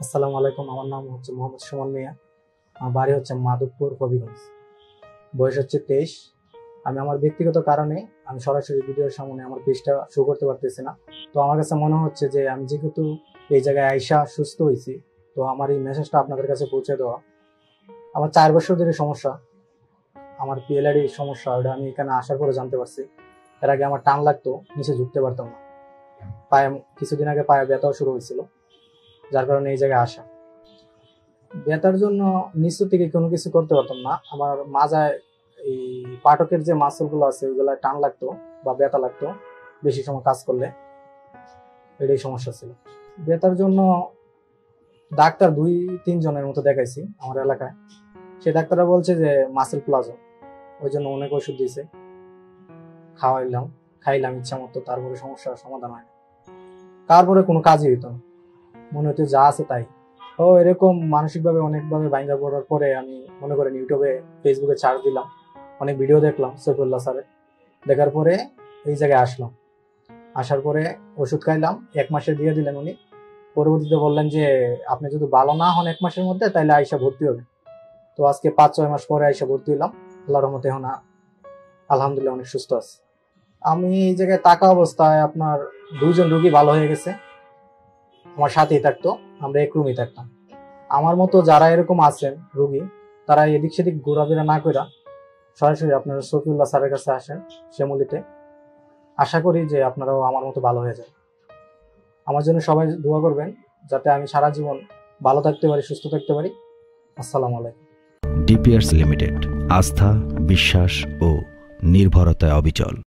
আসসালামু আলাইকুম। আমার নাম হচ্ছে মোহাম্মদ সুমন মিয়া। আমার বাড়ি হচ্ছে মাধবপুর, হবিগঞ্জ। বয়স হচ্ছে 23। আমি আমার ব্যক্তিগত কারণে আমি সরাসরি ভিডিওর সামনে আমার পেজটা শো করতে পারতেছি না। তো আমার কাছে মনে হচ্ছে যে আমি যেহেতু এই জায়গায় আইসা সুস্থ হয়েছি, তো আমার এই মেসেজটা আপনাদের কাছে পৌঁছে দেওয়া। আমার 4 বছর ধরে সমস্যা, আমার পিএলআইডি সমস্যা, ওটা আমি এখানে আসার পরে জানতে পারছি। এর আগে আমার টান লাগতো, নিচে ঝুঁকতে পারতাম না। পায়ে কিছুদিন আগে পায়ে ব্যথাও শুরু হয়েছিল, যার কারণে এই জায়গায় আসা। ব্যথার জন্য নিচু থেকে কোনো কিছু করতে পারতাম না। আমার মাজায় এই পাটকের যে মাসল গুলো আছে ওইগুলা টান লাগতো বা ব্যথা লাগতো বেশি সময় কাজ করলে। এটাই সমস্যা ছিল। ব্যথার জন্য ডাক্তার 2-3 জনের মতো দেখাইছি আমার এলাকায়। সেই ডাক্তাররা বলছে যে মাসেল প্লাজো, ওই জন্য অনেক ওষুধ দিয়েছে, খাইলাম ইচ্ছা মতো। তারপরে সমস্যার সমাধান হয় না, তারপরে কোনো কাজই হইতো না, মনে হতো যা আছে তাই। ও এরকম মানসিকভাবে অনেকভাবে ভাঙ্গা পড়ার পরে আমি মনে করেন ইউটিউবে, ফেসবুকে চার্জ দিলাম, অনেক ভিডিও দেখলাম সৈফুল্লাহ স্যারের। দেখার পরে এই জায়গায় আসলাম। আসার পরে ওষুধ খাইলাম, 1 মাসে দিয়ে দিলেন উনি। পরবর্তীতে বললেন যে আপনি যদি ভালো না হন 1 মাসের মধ্যে, তাহলে আইসা ভর্তি হবে। তো আজকে 5-6 মাস পরে আইসা ভর্তি হলাম। আল্লাহর রহমতে এখন আলহামদুলিল্লাহ অনেক সুস্থ আছি। আমি এই জায়গায় থাকা অবস্থায় আপনার 2 জন রোগী ভালো হয়ে গেছে, আমার সাথেই থাকতো, আমরা এক রুমেই থাকতাম। আমার মতো যারা এরকম আছেন রোগী, তারা এদিক সেদিক ঘোরাফেরা না কইরা সরাসরি আপনারা শফিউল্লাহ স্যারের কাছে আসেন শ্যামলীতে। আশা করি যে আপনারাও আমার মতো ভালো হয়ে যান। আমার জন্য সবাই দোয়া করবেন যাতে আমি সারা জীবন ভালো থাকতে পারি, সুস্থ থাকতে পারি। আসসালামু আলাইকুম। ডিপিআরস লিমিটেড, আস্থা, বিশ্বাস ও নির্ভরতায় অবিচল।